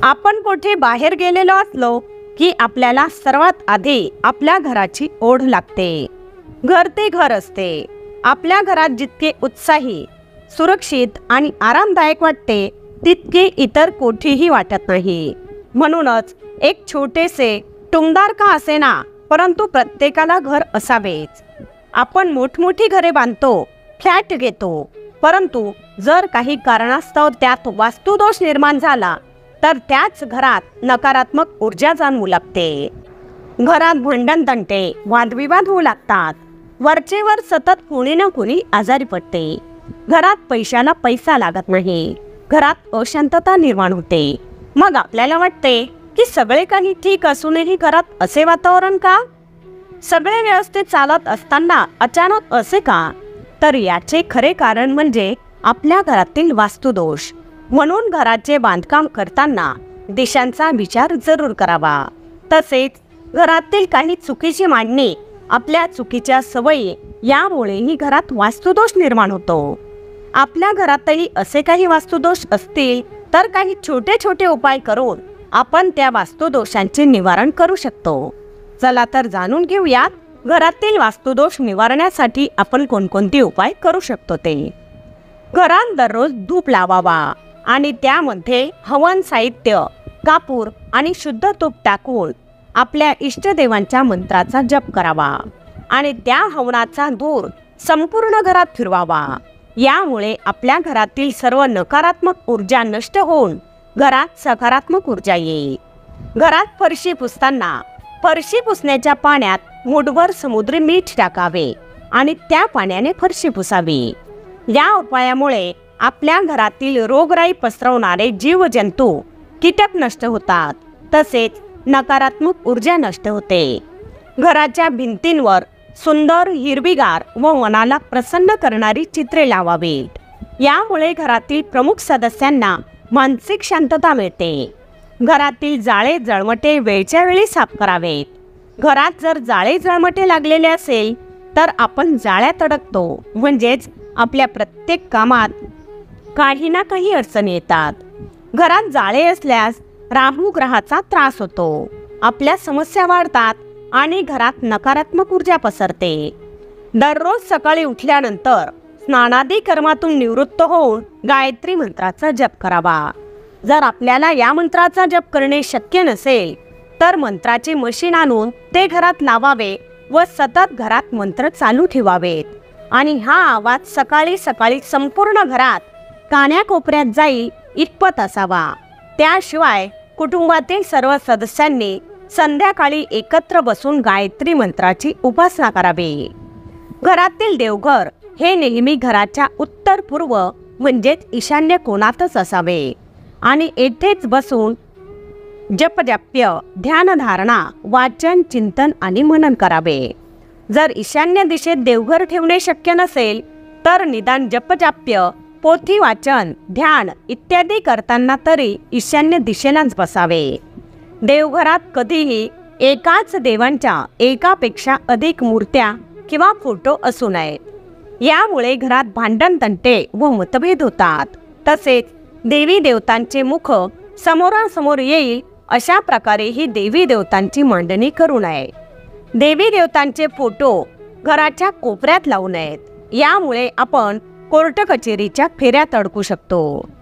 आपण कुठे बाहेर गेलेलो असलो की आपल्याला सर्वात आधी आपल्या घराची ओढ लागते। घर ते घर असते। आपल्या घरात जितके उत्साही, सुरक्षित आणि आरामदायक वाटते तितके इतर कोठेही वाटत नाही। म्हणूनच एक छोटेसे टुमदार का असेना परंतु प्रत्येकाला घर असावेच। आपण मोठमोठी घरे बांधतो, फ्लॅट घेतो, परंतु जर काही कारणास्तव त्यात वास्तुदोष निर्माण झाला तर त्याच घरात नकारात्मक ऊर्जा जाणवू लागते। घरात भांडण-तंटे, वादविवाद होऊ लागतात। वरचेवर सतत कोणी ना कोणी आजारी पडते। घरात पैशाला पैसा लागत नाही। घरात अशांतता निर्माण होते। मग आपल्याला वाटते की सगळे काही ठीक असूनही घरात असे वातावरण का? सगळे व्यवस्थित चालत असताना अचानक असे का? तर याचे खरे कारण म्हणजे आपल्या घरातील वास्तुदोष। म्हणून घराचे बांधकाम करताना दिशांचा विचार जरूर करावा। तसेच घरातील काही चुकीची मांडणी, आपल्या चुकीच्या सवयी यामुळेही घरात वास्तुदोष निर्माण होतो। आपल्या घरातही असे काही वास्तुदोष असतील तर काही छोटे छोटे उपाय करून आपण त्या वास्तुदोषांचे निवारण करू शकतो। चला तर जाणून घेऊयात घरातील वास्तुदोष निवारण्यासाठी आपण कोणकोणते उपाय करू शकतो ते। घरात दररोज धूप लावावा आणि त्यामध्ये हवन साहित्य, कापूर आणि शुद्ध तूप टाकून आपल्या इष्टदेवांच्या मंत्राचा जप करावा आणि त्या हवनाचा धूर संपूर्ण घरात फिरवावा। यामुळे आपल्या घरातील सर्व नकारात्मक ऊर्जा नष्ट होऊन घरात सकारात्मक ऊर्जा येईल। घरात फरशी पुसताना फरशी पुसण्याच्या पाण्यात मूठभर समुद्री मीठ टाकावे आणि त्या पाण्याने फरशी पुसावी। या उपायामुळे आपल्या घरातील रोगराई पसरवणारे जीवजंतू, कीटक नष्ट होतात। तसेच नकारात्मक ऊर्जा नष्ट होते। घराच्या भिंतींवर सुंदर, हिरवीगार व मनाला प्रसन्न करणारी चित्रे लावावीत। यामुळे घरातील प्रमुख सदस्यांना मानसिक शांतता मिळते। घरातील जाळे जळमटे वेळच्या वेळी साफ करावेत। घरात जर जाळे जळमटे लागलेले असेल तर आपण जाळ्यात अडकतो, म्हणजेच आपल्या प्रत्येक कामात काही ना काही अडचणी येतात। घरात जाळे असल्यास राहू ग्रहाचा त्रास होतो। आपल्या समस्या वाढतात आणि घरात नकारात्मक ऊर्जा पसरते। दररोज सकाळी उठल्यानंतर स्नानादी कर्मातून निवृत्त होऊन गायत्री मंत्राचा जप करावा। जर आपल्याला या मंत्राचा जप करणे शक्य नसेल तर मंत्राचे मशीन आणून ते घरात लावावे व सतत घरात मंत्र चालू ठेवावेत आणि हा आवाज सकाळी सकाळी संपूर्ण घरात कान्याकोपऱ्यात जाईल इतपत असावा। त्याशिवाय कुटुंबातील सर्व सदस्यांनी संध्याकाळी एकत्र बसून गायत्री मंत्राची उपासना करावी। घरातील देवघर हे नेहमी घराच्या उत्तर पूर्व म्हणजेच ईशान्य कोणातच असावे आणि येथेच बसून जपजाप्य, ध्यानधारणा, वाचन, चिंतन आणि मनन करावे। जर ईशान्य दिशेत देवघर ठेवणे शक्य नसेल तर निदान जपजाप्य, पोथी वाचन, ध्यान इत्यादी करताना तरी ईशान्य दिशेलाच बसावे। देवघरात कधीही एकाच देवांच्या एकापेक्षा अधिक मूर्त्या किंवा फोटो असू नयेत। यामुळे घरात भांडण-तंटे व मतभेद होतात। तसेच देवी देवतांचे मुख समोरासमोर येईल अशा प्रकारे ही देवी देवतांची मांडणी करू नये। देवी देवतांचे फोटो घराच्या कोपऱ्यात लावू नयेत। यामुळे आपण कोर्ट कचेरीच्या फेऱ्यात अडकू शकतो।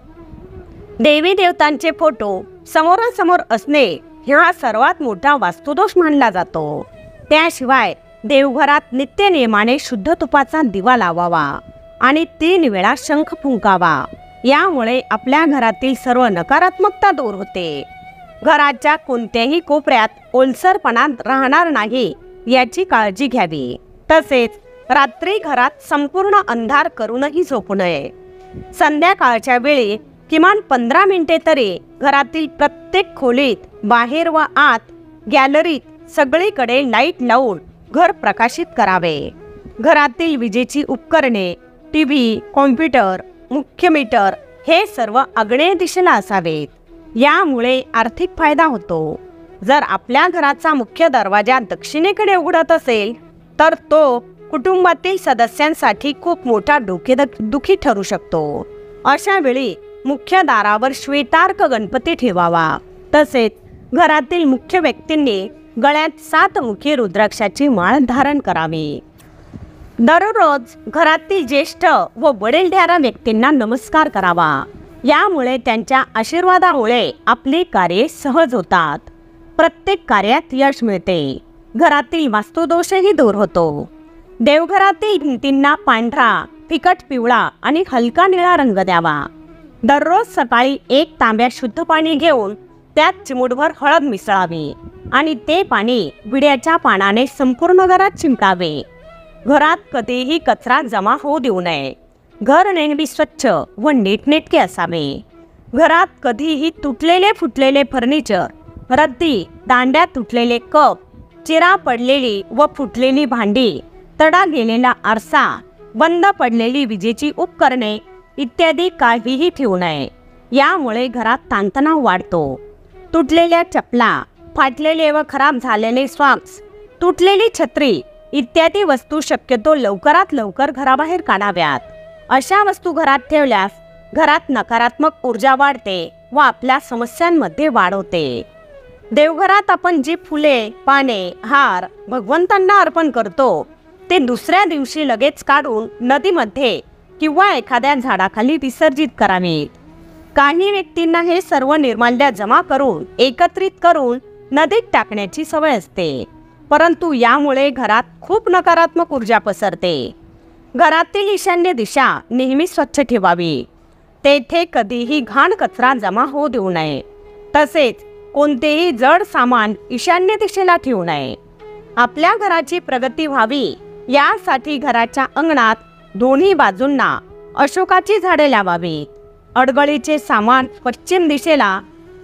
देवी देवतांचे फोटो समोरासमोर असणे हा सर्वात मोठा वास्तुदोष मानला जातो। त्याशिवाय देवघरात नित्यनेमाने शुद्ध तुपाचा दिवा लावावा आणि 3 वेळा शंख फुंकावा। यामुळे आपल्या घरातील सर्व नकारात्मकता दूर होते। घराच्या कोणत्याही कोपऱ्यात ओलसरपणा राहणार नाही याची काळजी घ्यावी। तसेच रात्री घरात संपूर्ण अंधार करूनही झोपू नये। संध्याकाळच्या वेळी किमान 15 मिनिटे तरी घरातील प्रत्येक खोलीत, बाहेर व आत, गॅलरीत सगळीकडे लाईट लावून घर प्रकाशित करावे। घरातील विजेची उपकरणे, टीव्ही, कॉम्प्युटर, मुख्य मीटर हे सर्व आग्नेय दिशेला असावेत। यामुळे आर्थिक फायदा होतो। जर आपल्या घराचा मुख्य दरवाजा दक्षिणेकडे उघडत असेल तर तो कुटुंबातील सदस्यांसाठी खूप मोठा डोकेदुखी ठरू शकतो। अशा वेळी मुख्य दारावर श्वेतार्क गणपती ठेवावा तसेच घरातील मुख्य व्यक्तींनी गळ्यात 7 मुखी रुद्राक्षाची माळ धारण करावी. दररोज घरातील ज्येष्ठ व वडीलधाऱ्या व्यक्तींना नमस्कार करावा. यामुळे त्यांच्या आशीर्वादामुळे आपली कार्ये सहज होतात. प्रत्येक कार्यात यश मिळते. घरातील वास्तुदोषही दूर होतो. देवघरातील भिंतींना पांढरा, फिकट पिवळा आणि हलका निळा रंग द्यावा. दररोज सकाळी 1 तांब्या शुद्ध पाणी घेऊन त्यात चिमूटभर हळद मिसळावी आणि ते पाणी विड्याच्या पानाने संपूर्ण घरात शिंपडावे. घरात कधीही कचरा जमा होऊ देऊ नये. घर नेहमी स्वच्छ व नीटनेटके असावे. घरात कधीही तुटलेले फुटलेले फर्निचर, रद्दी, दांड्या तुटलेले कप, चिरा पडलेली व फुटलेली भांडी, तडा गेलेला आरसा, बंद पडलेली विजेची उपकरणे इत्यादी काहीही ठेवू नये. यामुळे घरात ताणतणाव वाढतो. तुटलेल्या चपला, फाटलेले व खराब झालेले सॉक्स, तुटलेली छत्री इत्यादी वस्तू शक्यतो लवकरात लवकर घराबाहेर काढाव्यात. अशा वस्तू घरात ठेवल्यास घरात नकारात्मक ऊर्जा वाढते व आपल्या समस्यांमध्ये वाढ होते. देवघरात आपण जी फुले, पाने, हार भगवंतांना अर्पण करतो ते दुसऱ्या दिवशी लगेच काढून नदीमध्ये किंवा एखाद्या झाडाखाली विसर्जित करावे. काही व्यक्तींना हे सर्व निर्माल्य जमा करून एकत्रित करून नदीत टाकण्याची सवय असते, परंतु यामुळे घरात खूप नकारात्मक ऊर्जा पसरते. घरातील ईशान्य दिशा नेहमी स्वच्छ ठेवावी. तेथे कधीही घाण कचरा जमा होऊ देऊ नये. तसेच कोणतेही जड सामान ईशान्य दिशेला ठेवू नये. आपल्या घराची प्रगती व्हावी यासाठी घराच्या अंगणात दोन्ही बाजूंना अशोकाची झाडे लावावीत. अडगळीचे सामान पश्चिम दिशेला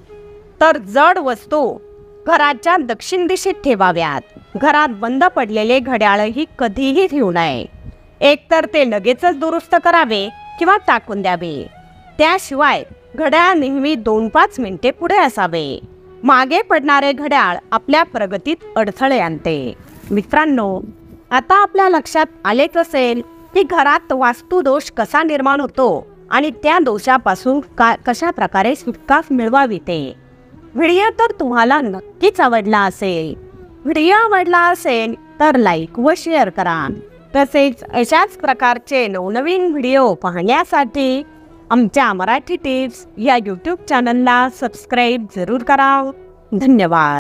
तर जड वस्तू घराच्या दक्षिण दिशेत ठेवाव्यात. घरात बंद पडलेले घड्याळही कधीही ठेवू नये. एकतर ते लगेचच दुरुस्त करावे किंवा टाकून द्यावे. त्याशिवाय घड्याळ नेहमी 2-5 मिनिटे पुढे असावे. मागे पडणारे घड्याळ आपल्या प्रगतीत अडथळे आणते. मित्रांनो, आता आपल्या लक्षात आलेच असेल की घरात वास्तुदोष कसा निर्माण होतो आणि त्या दोषापासून कशा प्रकारे सुटका मिळवावी ते. व्हिडिओ तर तुम्हाला नक्कीच आवडला असेल. व्हिडिओ आवडला असेल तर लाईक व शेअर करा. तसेच अशाच प्रकारचे नवनवीन व्हिडिओ पाहण्यासाठी आमच्या मराठी टिप्स या यूट्यूब चॅनलला सबस्क्राईब जरूर करा. धन्यवाद.